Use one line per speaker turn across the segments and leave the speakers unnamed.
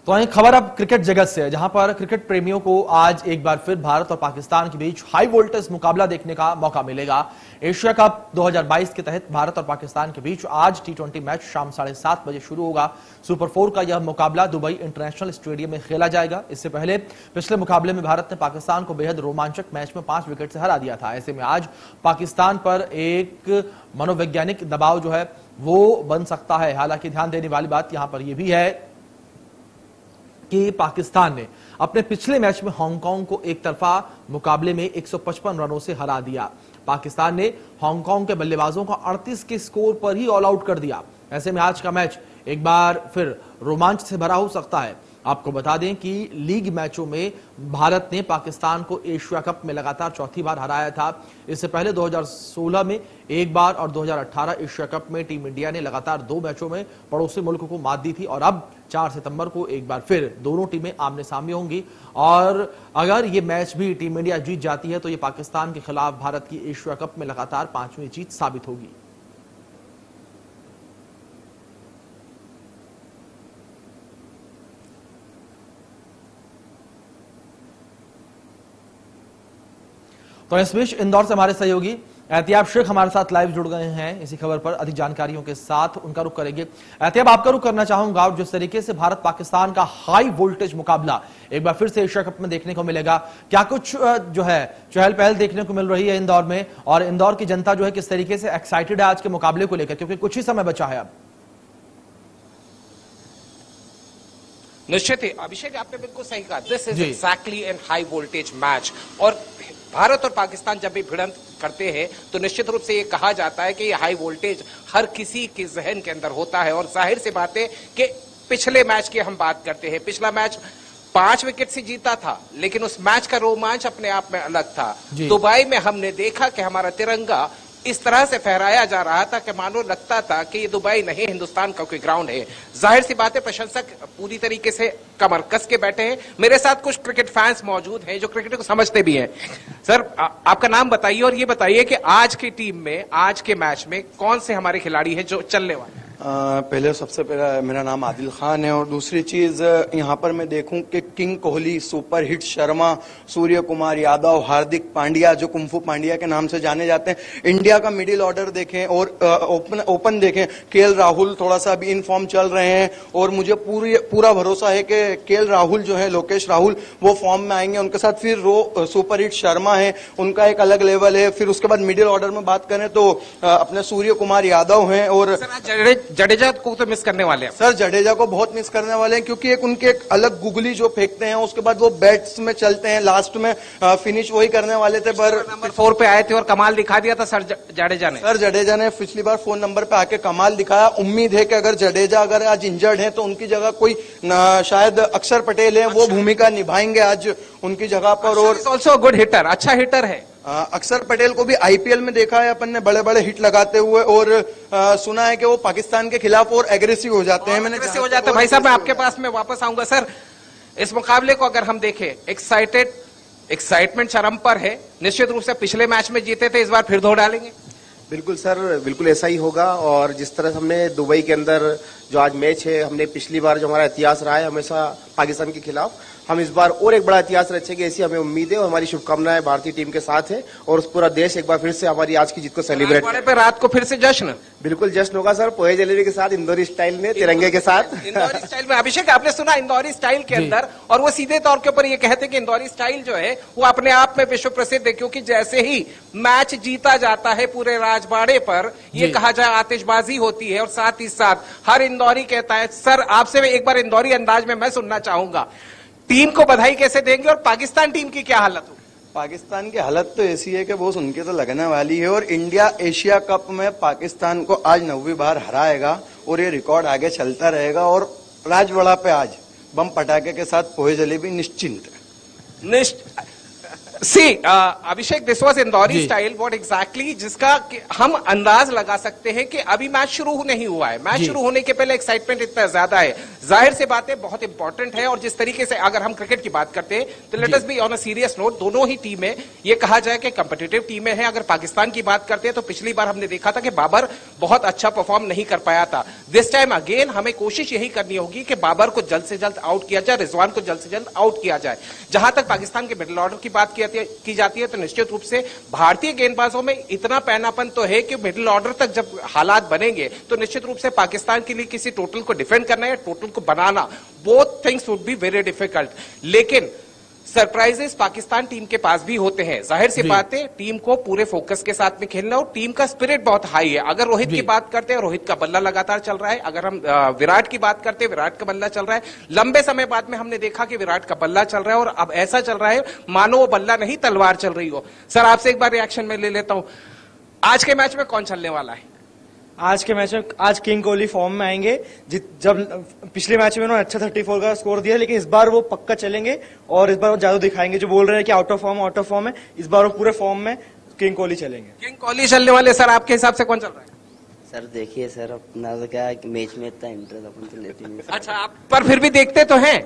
तो वहीं खबर अब क्रिकेट जगत से है, जहां पर क्रिकेट प्रेमियों को आज एक बार फिर भारत और पाकिस्तान के बीच हाई वोल्टेज मुकाबला देखने का मौका मिलेगा। एशिया कप 2022 के तहत भारत और पाकिस्तान के बीच आज T20 मैच शाम 7:30 बजे शुरू होगा। सुपर 4 का यह मुकाबला दुबई इंटरनेशनल स्टेडियम में खेला जाएगा। इससे पहले पिछले मुकाबले में भारत ने पाकिस्तान को बेहद रोमांचक मैच में 5 विकेट से हरा दिया था। ऐसे में आज पाकिस्तान पर एक मनोवैज्ञानिक दबाव जो है वो बन सकता है। हालांकि ध्यान देने वाली बात यहां पर यह भी है कि पाकिस्तान ने अपने पिछले मैच में हांगकांग को एक तरफा मुकाबले में 155 रनों से हरा दिया। पाकिस्तान ने हांगकांग के बल्लेबाजों को 38 के स्कोर पर ही ऑल आउट कर दिया। ऐसे में आज का मैच एक बार फिर रोमांच से भरा हो सकता है। आपको बता दें कि लीग मैचों में भारत ने पाकिस्तान को एशिया कप में लगातार चौथी बार हराया था। इससे पहले 2016 में एक बार और 2018 एशिया कप में टीम इंडिया ने लगातार 2 मैचों में पड़ोसी मुल्क को मात दी थी और अब 4 सितंबर को एक बार फिर दोनों टीमें आमने सामने होंगी। और अगर ये मैच भी टीम इंडिया जीत जाती है तो ये पाकिस्तान के खिलाफ भारत की एशिया कप में लगातार 5वीं जीत साबित होगी। तो इस बीच इंदौर से हमारे सहयोगी एहतियाब शेख हमारे साथ लाइव जुड़ गए हैं इसी खबर पर अधिक जानकारियों के साथ। उनका रुख करेंगे। एहतियाब, आपका रुख करना चाहूंगा, और जिस तरीके से भारत पाकिस्तान का हाई वोल्टेज मुकाबला एक बार फिर से एशिया कप में देखने को मिलेगा, क्या कुछ जो है चहल पहल देखने को मिल रही है इंदौर में, और इंदौर की जनता जो है किस तरीके से एक्साइटेड है आज के मुकाबले को लेकर, क्योंकि कुछ ही समय बचा है अब?
निश्चित ही अभिषेक, आपने बिल्कुल सही कहा। This is exactly an high voltage match. और भारत और पाकिस्तान जब भी भिड़ंत करते हैं तो निश्चित रूप से ये कहा जाता है कि ये हाई वोल्टेज हर किसी के जहन के अंदर होता है। और जाहिर सी बात है कि पिछले मैच की हम बात करते हैं, पिछला मैच 5 विकेट से जीता था, लेकिन उस मैच का रोमांच अपने आप में अलग था। दुबई में हमने देखा कि हमारा तिरंगा इस तरह से फहराया जा रहा था कि मानो लगता था कि ये दुबई नहीं हिंदुस्तान का कोई ग्राउंड है। जाहिर सी बात है प्रशंसक पूरी तरीके से कमर कस के बैठे हैं। मेरे साथ कुछ क्रिकेट फैंस मौजूद हैं जो क्रिकेट को समझते भी हैं। सर, आपका नाम बताइए और ये बताइए कि आज की टीम में, आज के मैच में कौन से हमारे खिलाड़ी हैं जो चलने वाले हैं?
पहले सबसे पहला मेरा नाम आदिल खान है, और दूसरी चीज यहाँ पर मैं देखूं कि king Kohli, super hit Sharma, Surya Kumar Yadav, Hardik Pandya जो कुंफू पांड्या के नाम से जाने जाते हैं, इंडिया का मिडिल ऑर्डर देखें और ओपन देखें, केएल राहुल थोड़ा सा अभी इन फॉर्म चल रहे हैं और मुझे पूरा भरोसा है कि केएल राहुल जो है, लोकेश राहुल, वो फॉर्म में आएंगे। उनके साथ फिर सुपर हिट शर्मा है, उनका एक अलग लेवल है। फिर उसके बाद मिडिल ऑर्डर में बात करें तो अपने सूर्य कुमार यादव हैं, और
जडेजा को तो मिस करने वाले हैं
सर। जडेजा को बहुत मिस करने वाले हैं, क्योंकि एक उनके एक अलग गुगली जो फेंकते हैं, उसके बाद वो बैट्स में चलते हैं, लास्ट में फिनिश वही करने वाले थे। पर
नंबर 4 पे आए थे और कमाल दिखा दिया था सर जडेजा ने।
सर जडेजा ने पिछली बार 4 नंबर पे आके कमाल दिखाया। उम्मीद है कि अगर जडेजा अगर आज इंजर्ड है तो उनकी जगह कोई शायद अक्षर पटेल है, वो भूमिका निभाएंगे आज उनकी जगह पर। और
ऑल्सो गुड हिटर, अच्छा हिटर है।
अक्षर पटेल को भी आईपीएल में देखा है अपन ने बड़े बड़े हिट लगाते हुए, और सुना है कि वो पाकिस्तान के खिलाफ और एग्रेसिव हो जाते हैं। मैंने
हो जाते हैं। भाई साहब, मैं आपके पास में वापस आऊंगा। सर, इस मुकाबले को अगर हम देखें, एक्साइटमेंट चरम पर है। निश्चित रूप से पिछले मैच में जीते थे, इस बार फिर धो डालेंगे।
बिल्कुल सर, बिल्कुल ऐसा ही होगा। और जिस तरह हमने दुबई के अंदर जो आज मैच है, हमने पिछली बार जो हमारा इतिहास रहा है हमेशा पाकिस्तान के खिलाफ, हम इस बार और एक बड़ा इतिहास रचेंगे, ऐसी हमें उम्मीद है। और हमारी शुभकामनाएं भारतीय टीम के साथ है, और पूरा देश एक बार फिर से हमारी आज की जीत को सेलिब्रेट
पे रात को फिर से जश्न।
बिल्कुल जश्न होगा सर, पोहे जलेबी के साथ, इंदौरी स्टाइल में, तिरंगे के साथ।
इंदौरी स्टाइल में अभिषेक, आपने सुना इंदौरी स्टाइल के अंदर, और वो सीधे तौर के ऊपर ये कहते हैं कि इंदौरी स्टाइल जो है वो अपने आप में विश्व प्रसिद्ध है, क्योंकि जैसे ही मैच जीता जाता है पूरे राजबाड़े पर ये कहा जाए आतिशबाजी होती है, और साथ ही साथ हर इंदौरी कहता है। सर, आपसे एक बार इंदौरी अंदाज में मैं सुनना चाहूंगा, टीम को बधाई कैसे देंगे और पाकिस्तान टीम की क्या हालत होगी?
पाकिस्तान की हालत तो ऐसी है कि वो सुन के तो लगने वाली है, और इंडिया एशिया कप में पाकिस्तान को आज 9वीं बार हराएगा, और ये रिकॉर्ड आगे चलता रहेगा। और राजवाड़ा पे आज बम पटाखे के साथ पोहे जलेबी निश्चिंत।
Abhishek, this was Indori style, what exactly, जिसका हम अंदाज लगा सकते हैं कि अभी मैच शुरू नहीं हुआ है। मैच शुरू होने के पहले एक्साइटमेंट इतना ज्यादा है, जाहिर सी बात है बहुत इंपॉर्टेंट है। और जिस तरीके से अगर हम क्रिकेट की बात करते हैं तो let us be on a serious note, दोनों ही टीमें ये कहा जाए कि कंपिटिटिव टीमें हैं। अगर पाकिस्तान की बात करते हैं तो पिछली बार हमने देखा था कि बाबर बहुत अच्छा परफॉर्म नहीं कर पाया था। दिस टाइम अगेन हमें कोशिश यही करनी होगी कि बाबर को जल्द से जल्द आउट किया जाए, रिजवान को जल्द से जल्द आउट किया जाए। जहां तक पाकिस्तान के मिडिल ऑर्डर की बात की जाती है तो निश्चित रूप से भारतीय गेंदबाजों में इतना पैनापन तो है कि मिडिल ऑर्डर तक जब हालात बनेंगे तो निश्चित रूप से पाकिस्तान के लिए किसी टोटल को डिफेंड करना या टोटल को बनाना, both things would be very difficult. लेकिन सरप्राइजेस पाकिस्तान टीम के पास भी होते हैं। जाहिर सी बात है टीम को पूरे फोकस के साथ में खेलना और टीम का स्पिरिट बहुत हाई है। अगर रोहित की बात करते हैं, रोहित का बल्ला लगातार चल रहा है। अगर हम विराट की बात करते हैं, विराट का बल्ला चल रहा है। लंबे समय बाद में हमने देखा कि विराट का बल्ला चल रहा है और अब ऐसा चल रहा है मानो वो बल्ला नहीं तलवार चल रही हो। सर, आपसे एक बार रिएक्शन में ले लेता हूं, आज के मैच में कौन चलने वाला है?
आज के मैच में आज किंग कोहली फॉर्म में आएंगे। जब पिछले मैच में उन्होंने अच्छा 34 का स्कोर दिया, लेकिन इस बार वो पक्का चलेंगे और इस बार वो जादू दिखाएंगे। जो बोल रहे हैं कि आउट ऑफ फॉर्म है, इस बार वो पूरे फॉर्म में किंग कोहली चलेंगे।
किंग कोहली चलने वाले। सर, आपके हिसाब से कौन चल रहा है?
सर देखिए सर, अपना तो क्या है कि मैच में इतना इंटरेस्ट अपन तो लेते नहीं।
अच्छा, आप पर फिर भी देखते तो हैं,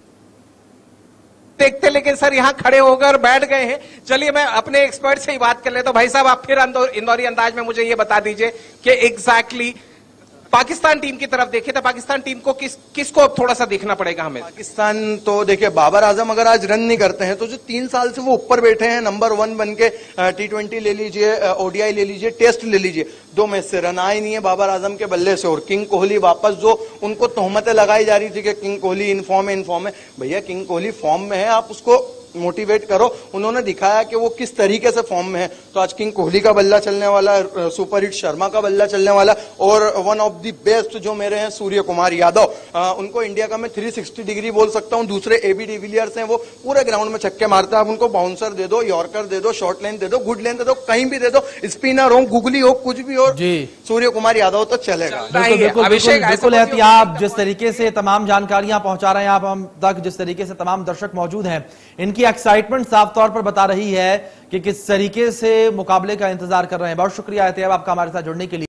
देखते, लेकिन सर यहां खड़े होकर बैठ गए हैं। चलिए मैं अपने एक्सपर्ट से ही बात कर लेता हूं। भाई साहब, आप फिर इंदौरी अंदाज में मुझे ये बता दीजिए कि एग्जैक्टली पाकिस्तान टीम की तरफ देखें तो पाकिस्तान टीम को किसको थोड़ा सा देखना पड़ेगा हमें?
पाकिस्तान तो देखिए, बाबर आजम अगर आज रन नहीं करते हैं तो जो 3 साल से वो ऊपर बैठे हैं नंबर 1 बन के, T20 ले लीजिए, ODI ले लीजिए, टेस्ट ले लीजिए, 2 मैच से रन आए नहीं है बाबर आजम के बल्ले से। और किंग कोहली वापस, जो उनको तोहमतें लगाई जा रही थी कि किंग कोहली इनफॉर्म है, भैया किंग कोहली फॉर्म में है, आप उसको मोटिवेट करो। उन्होंने दिखाया कि वो किस तरीके से फॉर्म में है। तो आज किंग कोहली का बल्ला चलने वाला, सुपर हिट शर्मा का बल्ला चलने वाला, और वन ऑफ द बेस्ट जो मेरे हैं सूर्य कुमार यादव, उनको इंडिया का मैं 360 डिग्री बोल सकता हूं। दूसरे AB डिविलियर्स हैं, वो पूरे ग्राउंड में छक्के मारते हैं। आप उनको बाउंसर दे दो, यॉर्कर दे दो, शॉर्ट लाइन दे दो, गुड लाइन दे दो, कहीं भी दे दो, स्पिनर हो, गुगली हो, कुछ भी हो, सूर्य कुमार यादव तो चलेगा।
बिल्कुल एहतियात, जिस तरीके से तमाम जानकारियां पहुंचा रहे हैं आप हम तक, जिस तरीके से तमाम दर्शक मौजूद हैं, इनकी एक्साइटमेंट साफ तौर पर बता रही है कि किस तरीके से मुकाबले का इंतजार कर रहे हैं। बहुत शुक्रिया एहतियाब आपका हमारे साथ जुड़ने के लिए।